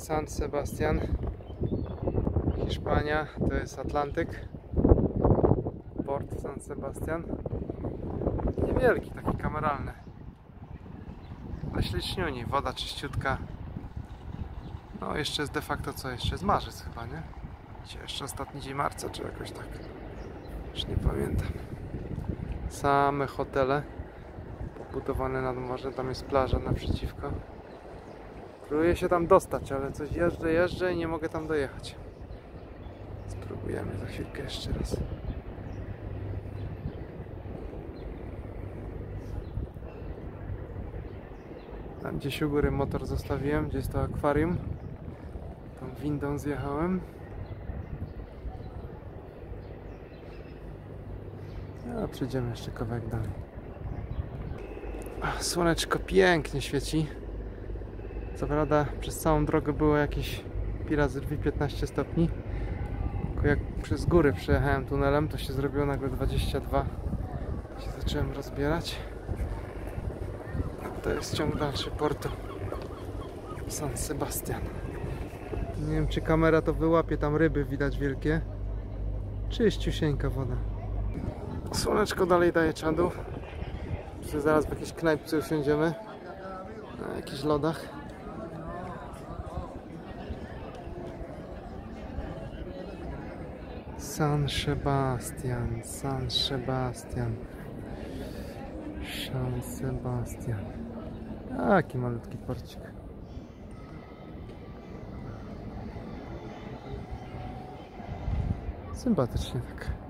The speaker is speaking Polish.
San Sebastian, Hiszpania, to jest Atlantyk. Port San Sebastian. Niewielki, taki kameralny. Ale śliczniuni, woda czyściutka. No jeszcze jest de facto co? Jeszcze jest marzec chyba, nie? Dzisiaj jeszcze ostatni dzień marca, czy jakoś tak. Już nie pamiętam. Same hotele pobudowane nad morzem, tam jest plaża naprzeciwko. Próbuję się tam dostać, ale coś jeżdżę i nie mogę tam dojechać. Spróbujemy za chwilkę jeszcze raz. Tam gdzieś u góry motor zostawiłem, gdzie jest to akwarium. Tą windą zjechałem. A przejdziemy jeszcze kawałek dalej. Słoneczko pięknie świeci. Co prawda przez całą drogę było jakieś pi razy 15 stopni. Tylko jak przez góry przejechałem tunelem, to się zrobiło nagle 22. Się zacząłem rozbierać. To jest ciąg dalszy portu San Sebastian. Nie wiem, czy kamera to wyłapie, tam ryby widać wielkie. Czyściusieńka woda. Słoneczko dalej daje czadu. Zaraz w jakiejś knajpce usiądziemy. Na jakichś lodach. San Sebastian, San Sebastian. San Sebastian. Taki malutki porcik. Sympatycznie tak.